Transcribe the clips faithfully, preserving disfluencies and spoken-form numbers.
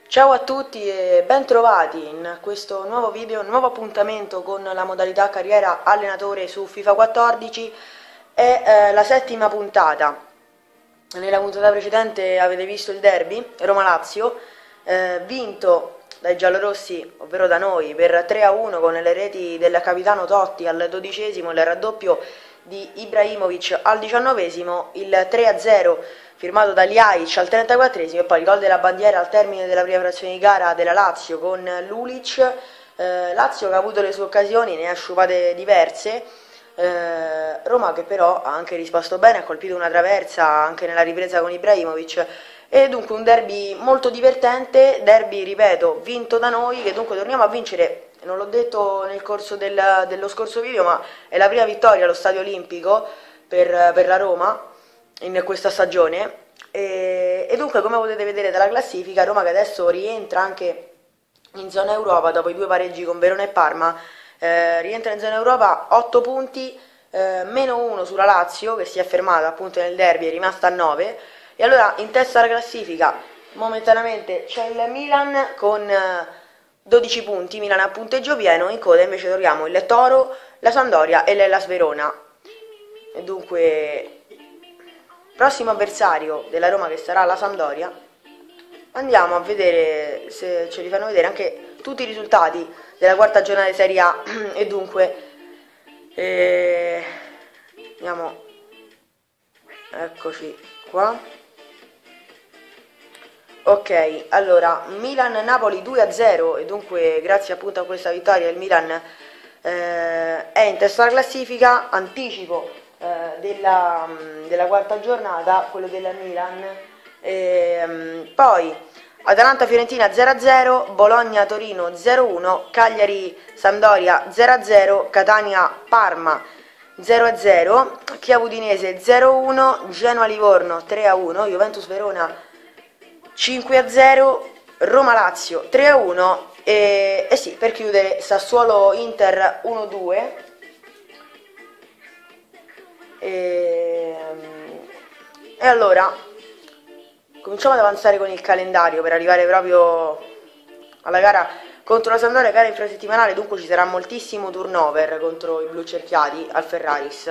Ciao a tutti e ben trovati in questo nuovo video, nuovo appuntamento con la modalità carriera allenatore su FIFA quattordici. È eh, la settima puntata. Nella puntata precedente avete visto il derby Roma-Lazio, eh, vinto dai giallorossi, ovvero da noi, per tre a uno con le reti del capitano Totti al dodicesimo, il raddoppio di Ibrahimovic al diciannovesimo, il tre a zero firmato da Ljajic al trentaquattresimo e poi il gol della bandiera al termine della prima frazione di gara della Lazio con Lulic. eh, Lazio che ha avuto le sue occasioni, ne ha sciupate diverse. eh, Roma che però ha anche risposto bene, ha colpito una traversa anche nella ripresa con Ibrahimovic, e dunque un derby molto divertente, derby ripeto vinto da noi, che dunque torniamo a vincere. Non l'ho detto nel corso del, dello scorso video, ma è la prima vittoria allo Stadio Olimpico per, per la Roma in questa stagione. E, e dunque, come potete vedere dalla classifica, Roma che adesso rientra anche in zona Europa dopo i due pareggi con Verona e Parma, eh, rientra in zona Europa, otto punti, eh, meno uno sulla Lazio che si è fermata appunto nel derby, è rimasta a nove. E allora in testa alla classifica momentaneamente c'è il Milan con eh, dodici punti, Milan a punteggio pieno. In coda invece troviamo il Toro, la Sampdoria e l'Hellas Verona. E dunque, prossimo avversario della Roma che sarà la Sampdoria. Andiamo a vedere se ce li fanno vedere anche tutti i risultati della quarta giornata di Serie A. E dunque eh, andiamo, eccoci qua. Ok, allora Milan-Napoli due a zero, e dunque grazie appunto a questa vittoria il Milan eh, è in testa alla classifica, anticipo eh, della, della quarta giornata, quello della Milan. E, poi Atalanta-Fiorentina zero a zero, Bologna-Torino zero a uno, Cagliari-Sampdoria zero a zero, Catania-Parma zero a zero, Chiavu-Udinese zero a uno, Genoa-Livorno tre a uno, Juventus-Verona cinque a zero, Roma-Lazio tre a uno e, e sì, per chiudere Sassuolo-Inter uno a due. E, e allora cominciamo ad avanzare con il calendario per arrivare proprio alla gara contro la Sampdoria, gara infrasettimanale, dunque ci sarà moltissimo turnover contro i blu cerchiati al Ferraris.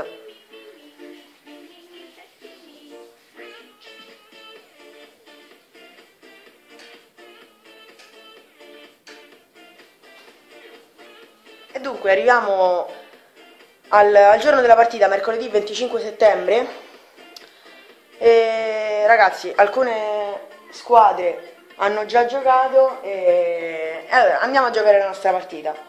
E dunque arriviamo al, al giorno della partita, mercoledì venticinque settembre. E ragazzi, alcune squadre hanno già giocato e, e allora andiamo a giocare la nostra partita.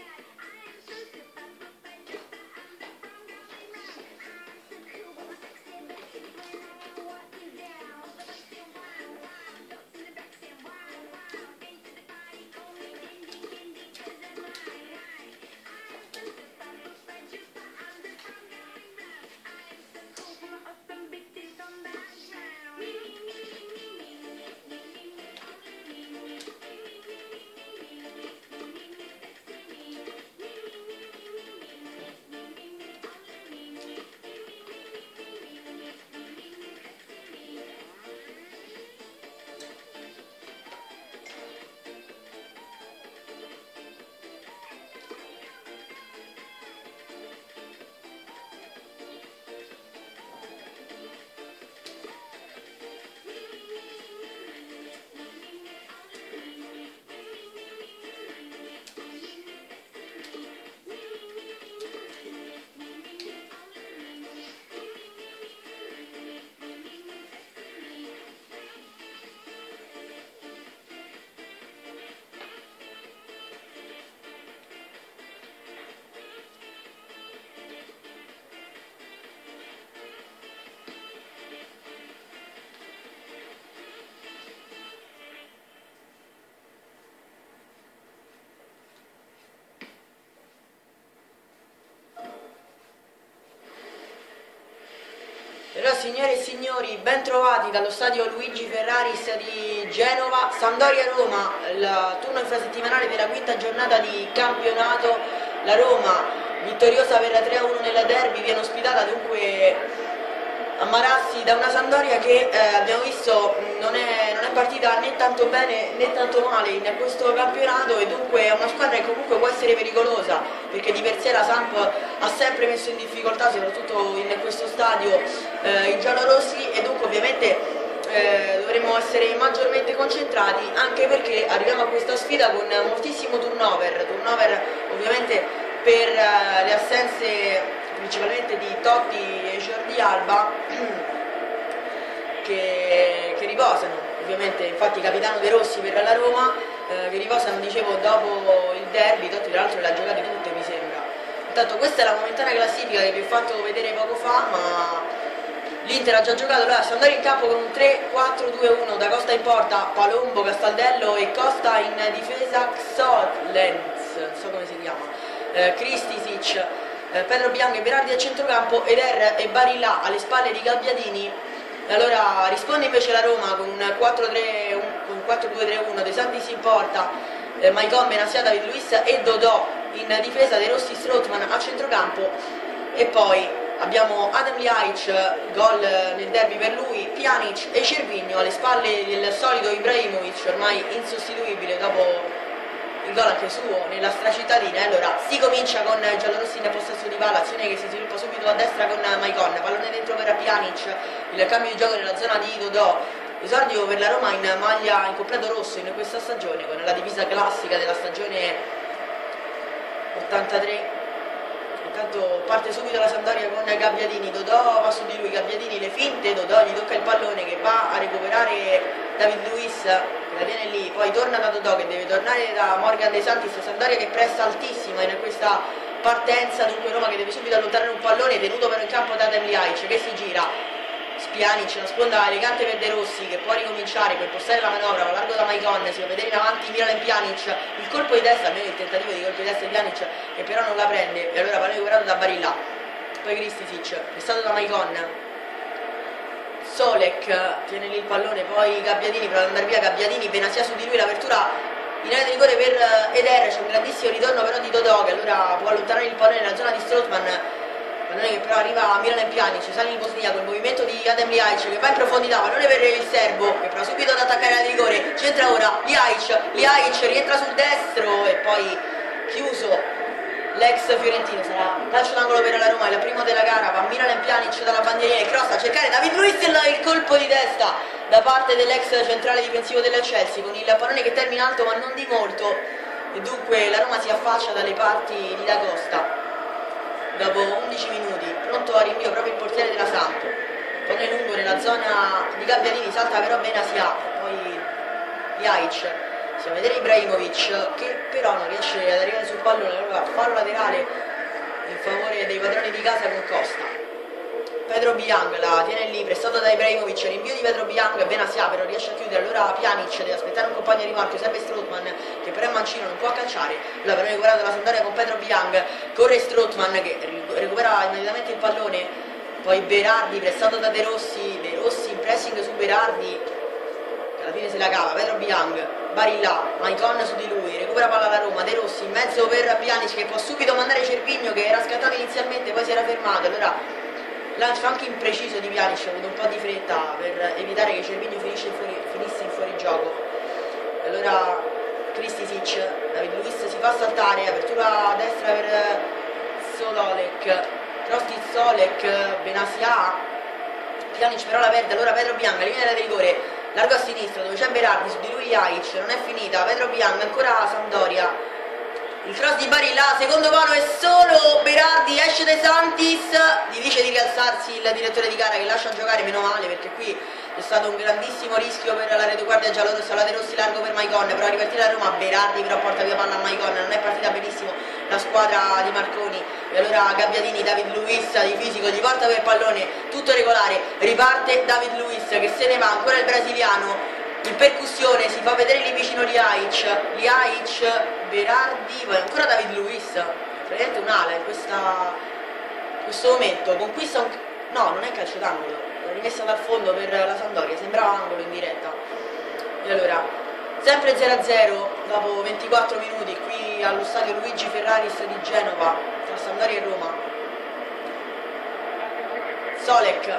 Allora, signore e signori, ben trovati dallo stadio Luigi Ferraris di Genova. Sampdoria-Roma, il turno infrasettimanale della quinta giornata di campionato. La Roma, vittoriosa per la tre a uno nella derby, viene ospitata dunque a Marassi da una Sampdoria che eh, abbiamo visto non è, non è partita né tanto bene né tanto male in questo campionato, e dunque è una squadra che comunque può essere pericolosa, perché di per sé la Samp ha sempre messo in difficoltà, soprattutto in questo stadio, eh, i giallorossi, e dunque ovviamente Eh, dovremo essere maggiormente concentrati, anche perché arriviamo a questa sfida con moltissimo turnover, turnover ovviamente per eh, le assenze principalmente di Totti e Jordi Alba che, che riposano, ovviamente infatti capitano De Rossi per la Roma, eh, che riposano, dicevo, dopo il derby. Totti tra l'altro le ha giocate tutte, mi sembra. Intanto questa è la momentanea classifica che vi ho fatto vedere poco fa, ma l'Inter ha già giocato. Allora, sta andando in campo con un tre quattro due uno, Da Costa in porta, Palombo, Castaldello e Costa in difesa, Xolens, non so come si chiama, eh, Kristisic, eh, Pedro Bianco e Berardi a centrocampo, Eder e Barilla alle spalle di Gabbiadini. Allora risponde invece la Roma con un quattro due tre uno, De Santis in porta, eh, Maicon, Benassia, David Luiz e Dodò in difesa, De Rossi, Strootman a centrocampo, e poi abbiamo Adem Ljajic, gol nel derby per lui, Pjanic e Cervinho alle spalle del solito Ibrahimovic, ormai insostituibile dopo il gol anche suo nella stracittadina. Allora si comincia con giallorossi in possesso di palla, azione che si sviluppa subito a destra con Maicon, pallone dentro per Pjanic, il cambio di gioco nella zona di Dodò, esordio per la Roma in maglia in completo rosso in questa stagione, con la divisa classica della stagione ottantatré. Intanto parte subito la Sampdoria con Gabbiadini, Dodò va su di lui, Gabbiadini le finte, Dodò gli tocca il pallone che va a recuperare David Luiz, che la tiene lì, poi torna da Dodò che deve tornare da Morgan De Santis. Sampdoria che pressa altissima in questa partenza, dunque Roma che deve subito allontanare un pallone, tenuto però in campo da Adem Ljajic che si gira, Pjanic, una sponda elegante per De Rossi che può ricominciare, può impostare la manovra, va largo da Maicon, si va a vedere in avanti Miralem Pjanic, il colpo di testa, almeno il tentativo di colpo di testa di Pjanic che però non la prende, e allora pallone recuperato da Barilla, poi Kristisic, pressato da Maicon, Solek tiene lì il pallone, poi Gabbiadini prova ad andare via, Gabbiadini, Benassia su di lui, l'apertura in area di rigore per Eder, c'è un grandissimo ritorno però di Dodò che allora può allontanare il pallone nella zona di Strootman, pallone che però arriva a Miralem Pjanic, sale il bosniaco, il movimento di Adem Ljajic che va in profondità, pallone per il serbo che prova subito ad attaccare l'area di rigore, c'entra ora Ljajic, Ljajic rientra sul destro e poi chiuso l'ex fiorentino, sarà calcio d'angolo per la Roma, è il primo della gara, va Miralem Pjanic dalla bandierina e cross a cercare David Luiz, il colpo di testa da parte dell'ex centrale difensivo della Chelsea con il pallone che termina alto ma non di molto, e dunque la Roma si affaccia dalle parti di Da Costa dopo undici minuti, pronto a rinvio proprio il portiere della Samp, pallone lungo nella zona di Gabbiadini, salta però Benassia, poi Ljajic, si va a vedere Ibrahimovic che però non riesce ad arrivare sul pallone, allora fallo laterale in favore dei padroni di casa con Costa. Pedro Biang la tiene lì, prestato da Ibrahimovic, rinvio di Pedro Biang, Benassia però riesce a chiudere, allora Pjanic deve aspettare un compagno di marchio, serve Strootman che però è mancino, non può calciare, allora però recuperato la Sampdoria con Pedro Biang, corre Strootman che recupera immediatamente il pallone, poi Berardi prestato da De Rossi, De Rossi in pressing su Berardi, che alla fine se la cava, Pedro Biang, Barilla, Maicon su di lui, recupera palla alla Roma, De Rossi in mezzo per Pjanic che può subito mandare Cervinho che era scattato inizialmente, poi si era fermato, allora lancio anche impreciso di Pjanic, ha avuto un po' di fretta per evitare che Cervinho finisce in fuori, finisse in fuorigioco. Allora Kristisic, David Luiz si fa saltare, apertura a destra per Sololek, cross di Solek, Benassia, Pjanic però la perde, allora Pedro Biang, linea del rigore, largo a sinistra dove c'è Berardi, su di lui Ljajic, non è finita, Pedro Biang, ancora Sampdoria. Il cross di Barilla, secondo palo è solo Berardi, esce De Santis, gli dice di rialzarsi il direttore di gara che lascia giocare, meno male perché qui c'è stato un grandissimo rischio per la retroguardia giallorossa, la De Rossi largo per Maicon, però a ripartire la Roma, Berardi però porta via palla a Maicon, non è partita benissimo la squadra di Marconi, e allora Gabbiadini, David Luiz di fisico, gli porta per il pallone, tutto regolare, riparte David Luiz che se ne va, ancora il brasiliano, in percussione si fa vedere lì vicino Ljajic, Ljajic, Berardi, poi ancora David Luiz, praticamente un'ala in, questa, in questo momento, conquista un... no, non è calcio d'angolo, l'ha rimessa dal fondo per la Sampdoria, sembrava angolo in diretta, e allora, sempre zero a zero, dopo ventiquattro minuti, qui allo stadio Luigi Ferraris di Genova, tra Sampdoria e Roma, Solek,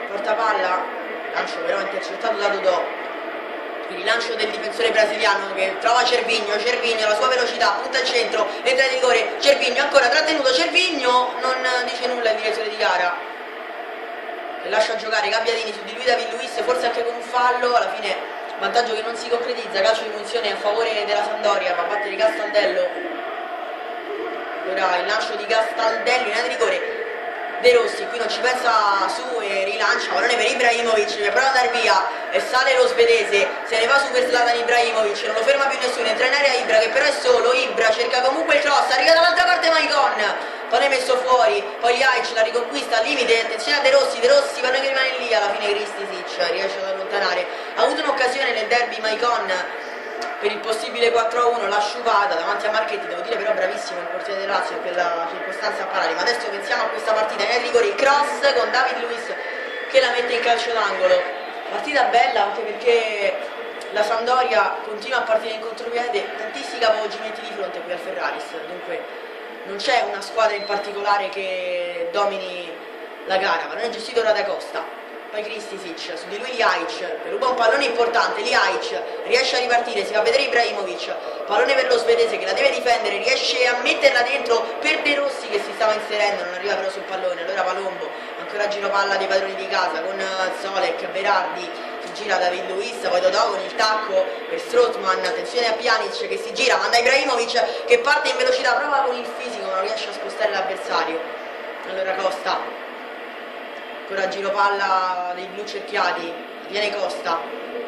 porta palla, lancio però intercettato da Dodò, il rilancio del difensore brasiliano che trova Cervinho, Cervinho la sua velocità, punta al centro, entra in rigore, Cervinho ancora trattenuto, Cervinho non dice nulla in direzione di gara, che lascia giocare Gabbiadini su di lui David Luiz, forse anche con un fallo, alla fine vantaggio che non si concretizza, calcio di punizione a favore della Sampdoria, va a battere Castaldello, ora il lancio di Castaldello in area di rigore, De Rossi qui non ci pensa su e rilancia, pallone per Ibrahimovic che prova ad andare via e sale lo svedese, se ne va su per Zlatan Ibrahimovic, non lo ferma più nessuno, entra in area Ibra che però è solo, Ibra cerca comunque il cross, arriva dall'altra parte Maicon, pallone messo fuori, poi Ljajic la riconquista al limite, attenzione a De Rossi, De Rossi pallone che rimane lì, alla fine Kristisic riesce ad allontanare, ha avuto un'occasione nel derby Maicon per il possibile quattro a uno, l'ha sciupata davanti a Marchetti, devo dire però bravissimo il portiere del Lazio in quella circostanza a parare, ma adesso pensiamo a questa partita in rigore, cross con David Luiz che la mette in calcio d'angolo, partita bella anche perché la Sampdoria continua a partire in contropiede, tantissimi capovolgimenti di fronte qui al Ferraris, dunque non c'è una squadra in particolare che domini la gara, ma non è gestito ora da Costa. Poi Kristisic, su di lui Ljajic, che ruba un pallone importante, Ljajic riesce a ripartire, si fa vedere Ibrahimovic, pallone per lo svedese che la deve difendere, riesce a metterla dentro per De Rossi che si stava inserendo, non arriva però sul pallone, allora Palombo, ancora giro palla dei padroni di casa con Solek, Berardi, si gira David Luiz, poi Dodò con il tacco per Strootman, attenzione a Pjanic che si gira, manda Ibrahimovic che parte in velocità, prova con il fisico ma non riesce a spostare l'avversario, allora Costa. Ancora giro palla dei blu cerchiati, viene Costa,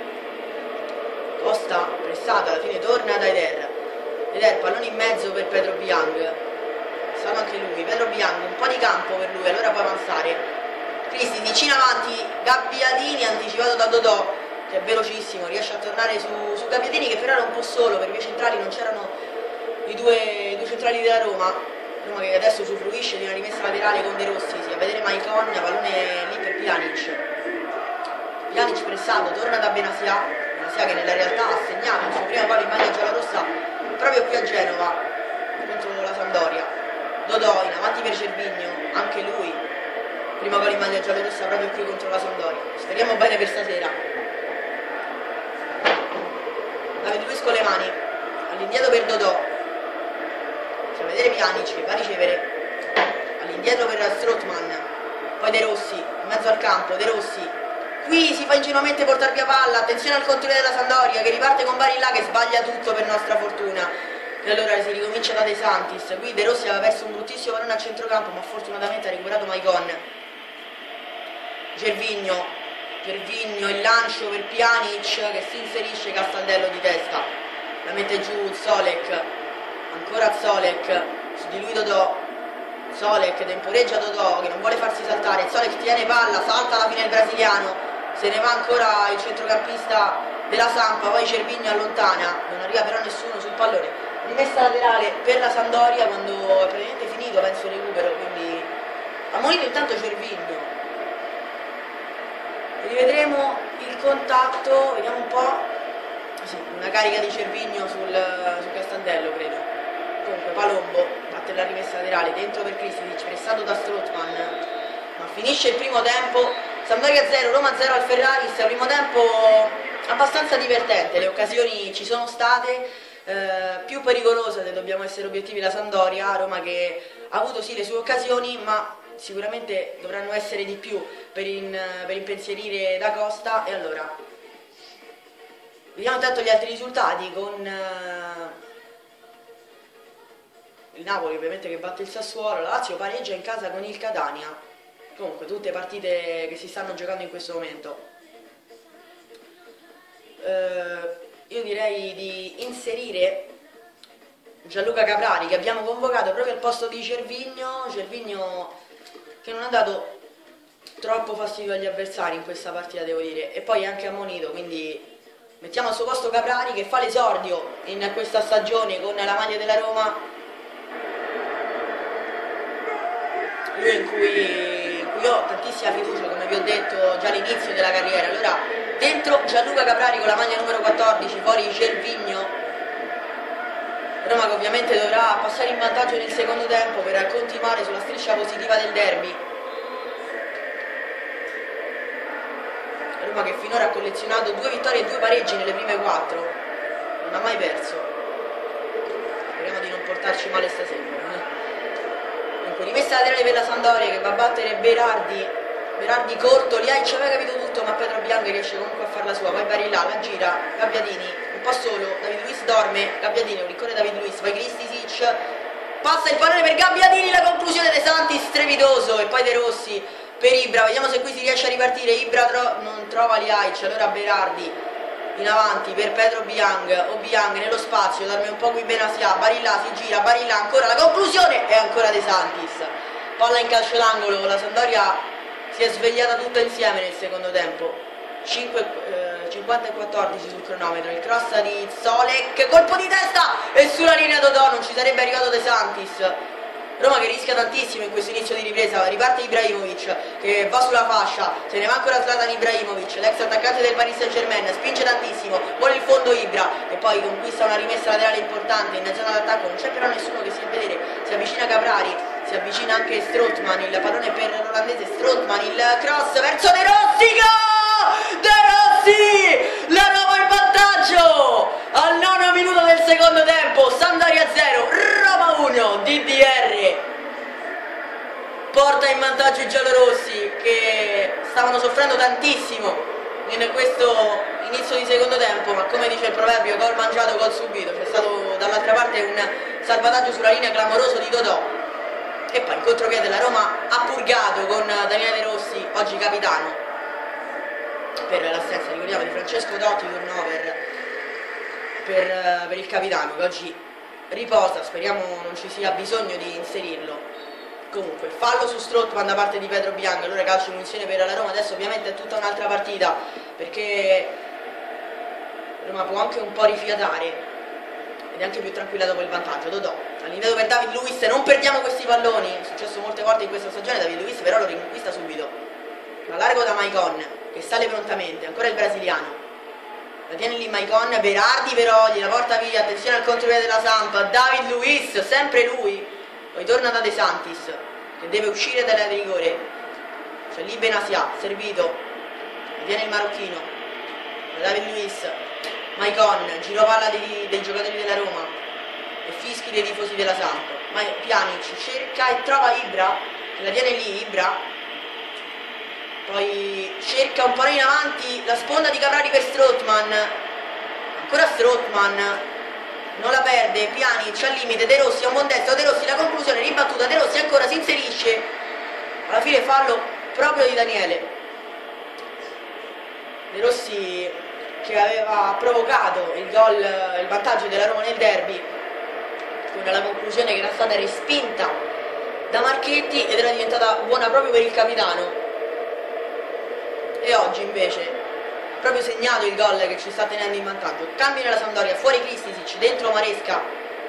Costa pressata, alla fine torna da Eder, Eder pallone in mezzo per Pedro Biang, è stato anche lui, Pedro Biang, un po' di campo per lui, allora può avanzare, Cristi vicino avanti, Gabbiadini anticipato da Dodò, che è velocissimo, riesce a tornare su, su Gabbiadini che però era un po' solo, per i miei centrali non c'erano i due, i due centrali della Roma, Roma che adesso usufruisce di una rimessa laterale con De Rossi, si va a vedere Maicon, pallone lì per Pjanic, Pjanic pressato, torna da Benassia, Benassia che nella realtà ha segnato il suo primo gol in maglia giallorossa proprio qui a Genova contro la Sampdoria, Dodò in avanti per Cervinho, anche lui, primo gol in maglia giallorossa proprio qui contro la Sampdoria, speriamo bene per stasera, David Luiz con le mani, all'indietro per Dodò, a vedere Pjanic che va a ricevere all'indietro per Strootman, poi De Rossi in mezzo al campo, De Rossi qui si fa ingenuamente portare via palla, attenzione al controllo della Sampdoria che riparte con Barilla che sbaglia tutto per nostra fortuna e allora si ricomincia da De Santis, qui De Rossi aveva perso un bruttissimo pallone a centrocampo ma fortunatamente ha recuperato Maicon, Cervinho, Cervinho il lancio per Pjanic che si inserisce, Castaldello di testa, la mette giù Solek, ancora Solek, su di lui Dodò, Solek temporeggia Dodò che non vuole farsi saltare, Solek tiene palla, salta alla fine il brasiliano, se ne va ancora il centrocampista della Sampa, poi Cervinho allontana, non arriva però nessuno sul pallone, rimessa laterale per la Sampdoria quando è praticamente finito penso il recupero, quindi ha monito intanto Cervinho, rivedremo il contatto, vediamo un po', sì, una carica di Cervinho sul, sul Castaldello credo. Comunque Palombo batte la rimessa laterale dentro per Kristisic, pressato da Strootman, ma finisce il primo tempo, Sampdoria zero, Roma zero al Ferraris, primo tempo abbastanza divertente, le occasioni ci sono state, eh, più pericolosa se dobbiamo essere obiettivi la Sampdoria, Roma che ha avuto sì le sue occasioni ma sicuramente dovranno essere di più per, in, per impensierire da Costa e allora vediamo tanto gli altri risultati con uh, il Napoli ovviamente che batte il Sassuolo, la Lazio pareggia in casa con il Catania, comunque tutte partite che si stanno giocando in questo momento. Uh, io direi di inserire Gianluca Caprari che abbiamo convocato proprio al posto di Cervinho, Cervinho che non ha dato troppo fastidio agli avversari in questa partita devo dire, e poi è anche ammonito, quindi mettiamo al suo posto Caprari che fa l'esordio in questa stagione con la maglia della Roma, lui in cui, in cui ho tantissima fiducia come vi ho detto già all'inizio della carriera, allora dentro Gianluca Caprari con la maglia numero quattordici, fuori Cervinho, Roma che ovviamente dovrà passare in vantaggio nel secondo tempo per continuare sulla striscia positiva del derby. Roma che finora ha collezionato due vittorie e due pareggi nelle prime quattro, non ha mai perso. Speriamo di non portarci male stasera. Dunque rimessa laterale per la Sampdoria che va a battere Berardi. Berardi corto, Liai ci aveva capito tutto, ma Pedro Bianchi riesce comunque a farla sua. Poi Barilla la gira, Gabbiadini un po' solo, David Luiz dorme, Gabbiadini, un ricorre David Luiz, poi Kristisic, passa il pallone per Gabbiadini, la conclusione De Santis strepitoso, e poi De Rossi per Ibra. Vediamo se qui si riesce a ripartire. Ibra tro non trova Liaic, allora Berardi in avanti per Pedro Biang, Obiang nello spazio, dorme un po' qui Benasia, Barilla si gira, Barilla ancora la conclusione e ancora De Santis. Palla in calcio d'angolo, la Sampdoria si è svegliata tutta insieme nel secondo tempo. cinque, eh, cinquanta e quattordici sul cronometro, il cross di Solek, colpo di testa e sulla linea Dodò non ci sarebbe arrivato De Santis. Roma che rischia tantissimo in questo inizio di ripresa, riparte Ibrahimovic che va sulla fascia, se ne va ancora Zlatan Ibrahimovic, l'ex attaccante del Paris Saint Germain, spinge tantissimo, vuole il fondo Ibra e poi conquista una rimessa laterale importante in zona d'attacco, non c'è però nessuno che si fa vedere, si avvicina Caprari, si avvicina anche Strootman, il pallone per l'olandese Strootman, il cross verso De Rossi, gol! De Rossi! La Roma in vantaggio! Al nono minuto del secondo tempo, Sampdoria zero, Roma uno, D D R porta in vantaggio i giallorossi che stavano soffrendo tantissimo in questo inizio di secondo tempo, ma come dice il proverbio, gol mangiato, gol subito. C'è stato dall'altra parte un salvataggio sulla linea clamoroso di Dodò e poi in contropiede la Roma ha purgato con Daniele De Rossi, oggi capitano, per l'assenza, ricordiamo, di Francesco Totti, turnover per, per il capitano che oggi riposa, speriamo non ci sia bisogno di inserirlo. Comunque fallo su Strootman da parte di Pedro Bianchi, allora calcio munizione per la Roma. Adesso ovviamente è tutta un'altra partita perché Roma può anche un po' rifiatare ed è anche più tranquilla dopo il vantaggio. Dodò all'interno per David Luiz, non perdiamo questi palloni, è successo molte volte in questa stagione. David Luiz però lo riconquista subito, la largo da Maicon che sale prontamente, ancora il brasiliano, la tiene lì Maicon, Berardi però gliela porta via, attenzione al contropiede della Samp, David Luiz, sempre lui, poi torna da De Santis che deve uscire dall'area di rigore, c'è lì Benasia, servito, la tiene il marocchino, David Luiz, Maicon, giro palla dei, dei giocatori della Roma e fischi dei tifosi della Samp, ma Pjanic cerca e trova Ibra, che la tiene lì Ibra, poi cerca un po' in avanti la sponda di Caprari per Strootman, ancora Strootman, non la perde, Pjanic al limite, De Rossi a un buon destro, De Rossi la conclusione, ribattuta, De Rossi ancora si inserisce, alla fine fallo proprio di Daniele. De Rossi che aveva provocato il gol, il vantaggio della Roma nel derby, con la conclusione che era stata respinta da Marchetti ed era diventata buona proprio per il capitano. E oggi invece ha proprio segnato il gol che ci sta tenendo in vantaggio. Cambio nella Sampdoria, fuori Kristisic, dentro Maresca.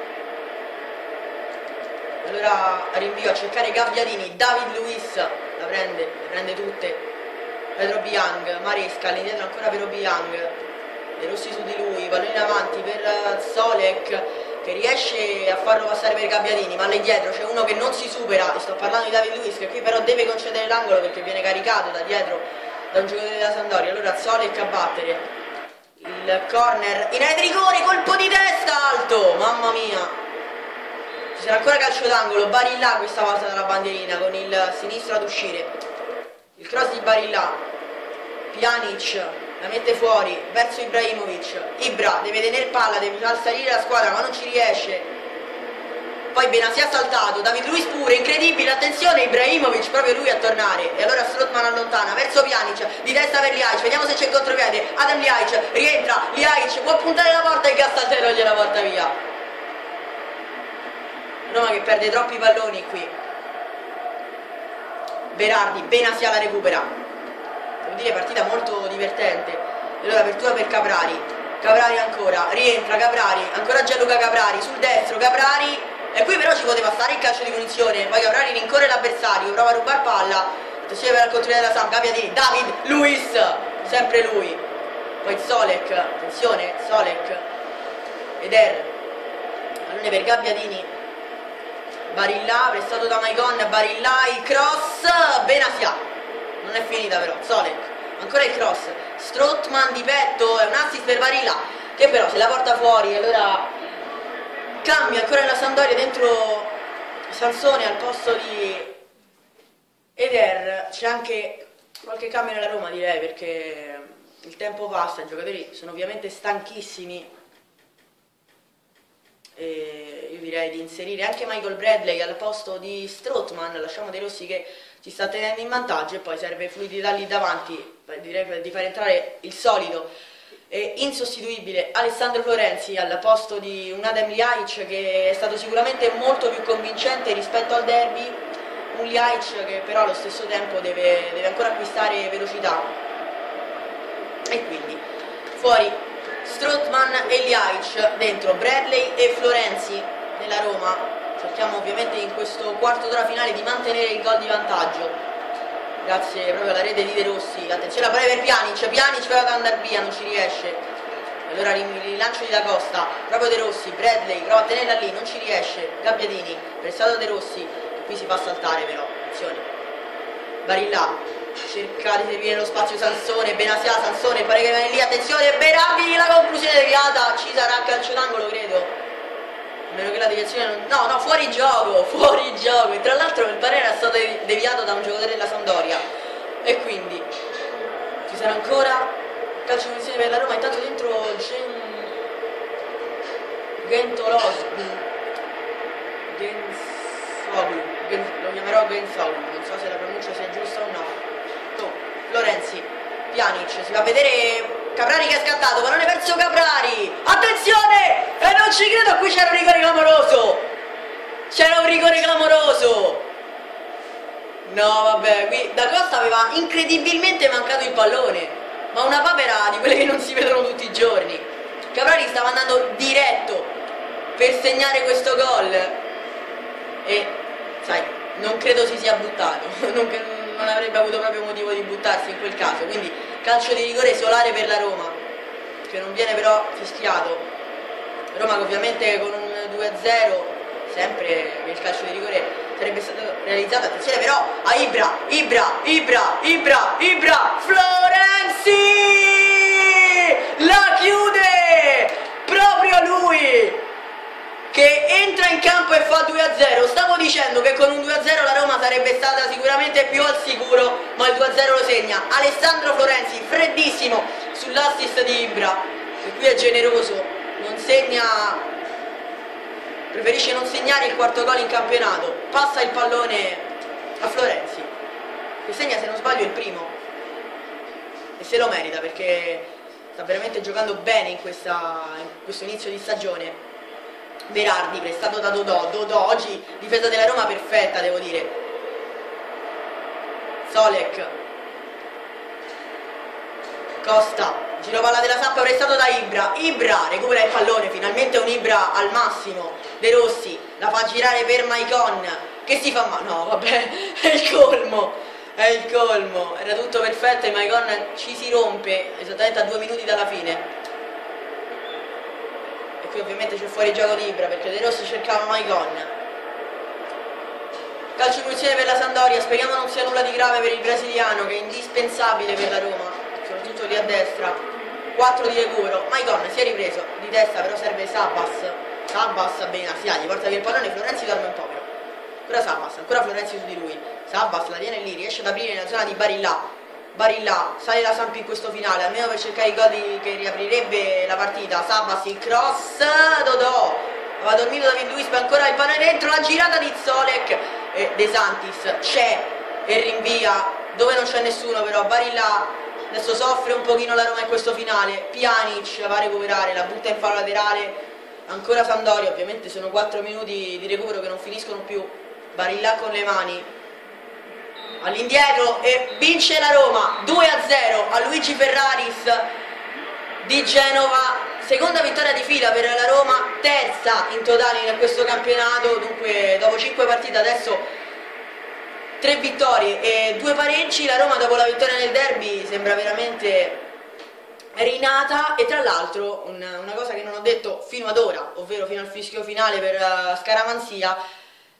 Allora rinvio a cercare Gabbiadini, David Luiz la prende, le prende tutte, Pedro Biang, Maresca, all'indietro ancora per Obiang, De Rossi su di lui, pallone in avanti per Solek che riesce a farlo passare per Gabbiadini, ma là dietro c'è uno che non si supera, e sto parlando di David Luiz che qui però deve concedere l'angolo perché viene caricato da dietro da un giocatore della Sampdoria. Allora Solek a battere il corner in area di rigore, colpo di testa alto, mamma mia, ci sarà ancora calcio d'angolo, Barilla questa volta dalla bandierina con il sinistro ad uscire, il cross di Barilla, Pjanic la mette fuori verso Ibrahimovic, Ibra deve tenere palla, deve far salire la squadra ma non ci riesce, poi Benasia ha saltato, David Luiz pure, incredibile, attenzione Ibrahimovic, proprio lui a tornare, e allora Strootman allontana verso Pjanic, di testa per Liaic, vediamo se c'è il contropiede, Adem Liaic, rientra, Liaic può puntare la porta e Gastaldello gliela porta via. Roma che perde troppi palloni qui. Berardi, Benasia la recupera, devo dire partita molto divertente, e allora apertura per Caprari, Caprari ancora, rientra Caprari, ancora Gianluca Caprari, sul destro Caprari, e qui però ci poteva stare il calcio di punizione, poi Caprari rincorre l'avversario, prova a rubar palla, attenzione per il controllo della Samp, Gabbiadini, David Luiz, sempre lui, poi Solek, attenzione, Solek, Eder, pallone per Gabbiadini, Barilla, prestato da Maicon, Barilla, il cross, Benasia, non è finita però, Solek, ancora il cross, Strootman di petto, è un assist per Barilla, che però se la porta fuori, allora cambia ancora la Sampdoria dentro Sansone al posto di Eder. C'è anche qualche cambio nella Roma, direi, perché il tempo passa, i giocatori sono ovviamente stanchissimi. E io direi di inserire anche Michael Bradley al posto di Strootman, lasciamo De Rossi che ci sta tenendo in vantaggio, e poi serve fluidità lì davanti, direi di far entrare il solido e insostituibile Alessandro Florenzi al posto di un Adem Ljajic che è stato sicuramente molto più convincente rispetto al derby, un Ljajic che però allo stesso tempo deve, deve ancora acquistare velocità, e quindi fuori Strootman e Ljajic, dentro Bradley e Florenzi nella Roma. Cerchiamo ovviamente in questo quarto d'ora finale di mantenere il gol di vantaggio grazie proprio alla rete di De Rossi. Attenzione a per Pjanic, Pjanic prova ad andare via, non ci riesce, allora il rilancio di Da Costa, proprio De Rossi, Bradley prova a tenerla lì, non ci riesce, Gabbiadini pressato da De Rossi, che qui si fa saltare però, attenzione, Barilla cerca di servire lo spazio Sansone, Benassia, Sansone, pare che viene lì, attenzione, Berabili, la conclusione deviata, ci sarà calcio d'angolo credo, a meno che la deviazione non... no, no, fuori gioco, fuori gioco, e tra l'altro il parere era stato deviato da un giocatore della Sampdoria, e quindi ci sarà ancora calcio di punizione per la Roma. Intanto dentro Gen... Gentoloscu, Gensoglu, Gen... lo chiamerò Gensoglu, non so se la pronuncia sia giusta o no. Florenzi, Pjanic, si va a vedere Caprari che è scattato, pallone verso Caprari, attenzione, e non ci credo, qui c'era un rigore clamoroso, c'era un rigore clamoroso, no vabbè, qui Da Costa aveva incredibilmente mancato il pallone, ma una papera di quelle che non si vedono tutti i giorni. Caprari stava andando diretto per segnare questo gol e sai, non credo si sia buttato, non non avrebbe avuto proprio motivo di buttarsi in quel caso, quindi calcio di rigore solare per la Roma, che non viene però fischiato. Roma che ovviamente con un due a zero, sempre il calcio di rigore sarebbe stato realizzato, attenzione però a Ibra, Ibra, Ibra, Ibra, Ibra, Florenzi! La chiude! Proprio lui! Che entra in campo e fa due a zero. Stavo dicendo che con un due a zero la Roma sarebbe stata sicuramente più al sicuro, ma il due a zero lo segna Alessandro Florenzi, freddissimo sull'assist di Ibra, che qui è generoso, non segna, preferisce non segnare il quarto gol in campionato, passa il pallone a Florenzi, che segna se non sbaglio il primo, e se lo merita perché sta veramente giocando bene in, questa, in questo inizio di stagione. Berardi prestato da Dodò, Dodò oggi difesa della Roma perfetta, devo dire. Solek, Costa, giro palla della Samp prestato da Ibra, Ibra recupera il pallone, finalmente un Ibra al massimo, De Rossi la fa girare per Maicon, che si fa male, no vabbè, è il colmo, è il colmo, era tutto perfetto e Maicon ci si rompe esattamente a due minuti dalla fine. Qui ovviamente c'è fuori gioco di Ibra perché De Rossi cercava Maicon. Calcio di punizione per la Sampdoria, speriamo non sia nulla di grave per il brasiliano che è indispensabile per la Roma, soprattutto lì a destra. quattro di recupero, Maicon si è ripreso di testa, però serve Sabas, Sabas Benassia, gli porta via il pallone, Florenzi dorme un po' però. Ancora Sabas, ancora Florenzi su di lui, Sabas la tiene lì, riesce ad aprire nella zona di Barilla. Barilla, sale la Samp in questo finale, almeno per cercare i gol che riaprirebbe la partita. Sabas, il cross, Dodò, aveva dormito David Luiz, poi ancora il pallone dentro, la girata di Solek, e De Santis c'è e rinvia, dove non c'è nessuno però, Barilla adesso soffre un pochino la Roma in questo finale, Pjanic va a recuperare, la butta in fallo laterale, ancora Sampdoria, ovviamente sono quattro minuti di recupero che non finiscono più, Barilla con le mani, all'indietro e vince la Roma due a zero a Luigi Ferraris di Genova, seconda vittoria di fila per la Roma, terza in totale in questo campionato, dunque dopo cinque partite adesso tre vittorie e due pareggi, la Roma dopo la vittoria nel derby sembra veramente rinata e tra l'altro una, una cosa che non ho detto fino ad ora, ovvero fino al fischio finale per uh, Scaramanzia,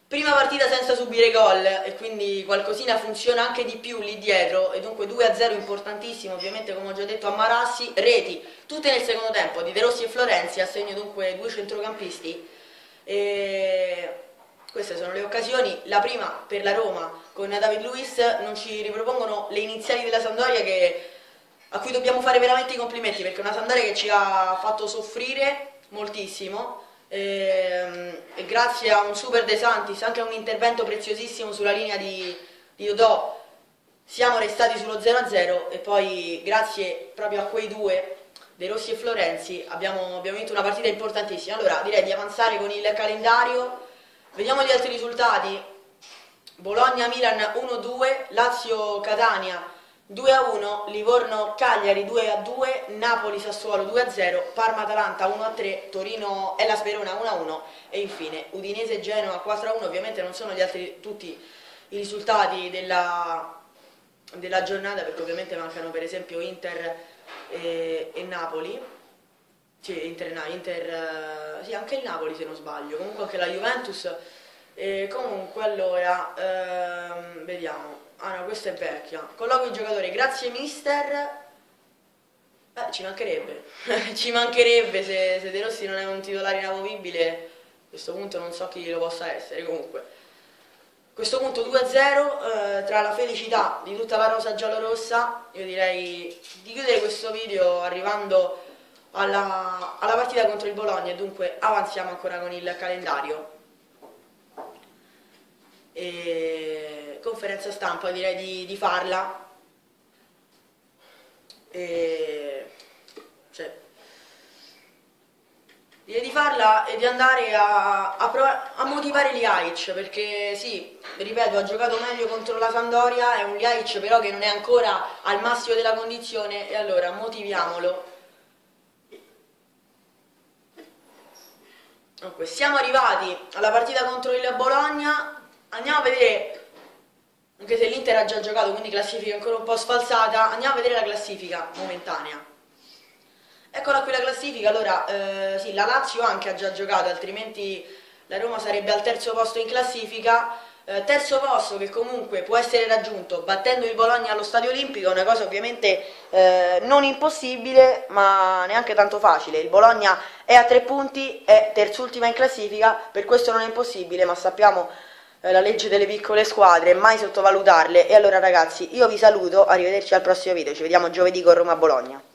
Prima partita senza subire gol e quindi qualcosina funziona anche di più lì dietro e dunque due a zero importantissimo, ovviamente come ho già detto a Marassi, reti tutte nel secondo tempo di De Rossi e Florenzi, a segno dunque due centrocampisti e queste sono le occasioni, la prima per la Roma con David Luiz, non ci ripropongono le iniziali della Sampdoria che, a cui dobbiamo fare veramente i complimenti perché è una Sampdoria che ci ha fatto soffrire moltissimo. E, e grazie a un super De Santis, anche a un intervento preziosissimo sulla linea di, di Dodò, siamo restati sullo zero a zero e poi grazie proprio a quei due, De Rossi e Florenzi, abbiamo, abbiamo vinto una partita importantissima. Allora direi di avanzare con il calendario, vediamo gli altri risultati. Bologna-Milan uno a due, Lazio-Catania due a uno, Livorno-Cagliari due a due, Napoli-Sassuolo due a zero, Parma-Atalanta uno a tre, Torino-Hellas Verona uno a uno e infine Udinese-Genoa quattro a uno. Ovviamente non sono gli altri, tutti i risultati della, della giornata perché ovviamente mancano per esempio Inter e, e Napoli, sì, Inter, no, Inter, sì, anche il Napoli se non sbaglio, comunque anche la Juventus, e comunque allora, ehm, vediamo. Ah no, questa è vecchia. Colloquio i giocatori, grazie mister. Eh, ci mancherebbe. Ci mancherebbe se, se De Rossi non è un titolare inamovibile. A questo punto non so chi lo possa essere. Comunque, a questo punto due a zero, eh, tra la felicità di tutta la rosa giallorossa, io direi di chiudere questo video arrivando alla, alla partita contro il Bologna e dunque avanziamo ancora con il calendario. E conferenza stampa direi di, di farla e, cioè, direi di farla e di andare a, a, provare, a motivare Ljajic perché sì, ripeto, ha giocato meglio contro la Sampdoria, è un Ljajic però che non è ancora al massimo della condizione e allora motiviamolo. Dunque, siamo arrivati alla partita contro il Bologna. Andiamo a vedere, anche se l'Inter ha già giocato, quindi classifica ancora un po' sfalsata, andiamo a vedere la classifica momentanea. Eccola qui la classifica, allora, eh, sì, la Lazio anche ha già giocato, altrimenti la Roma sarebbe al terzo posto in classifica, eh, terzo posto che comunque può essere raggiunto battendo il Bologna allo Stadio Olimpico, una cosa ovviamente eh, non impossibile, ma neanche tanto facile. Il Bologna è a tre punti, è terzultima in classifica, per questo non è impossibile, ma sappiamo la legge delle piccole squadre, mai sottovalutarle. E allora ragazzi, io vi saluto, arrivederci al prossimo video, ci vediamo giovedì con Roma-Bologna.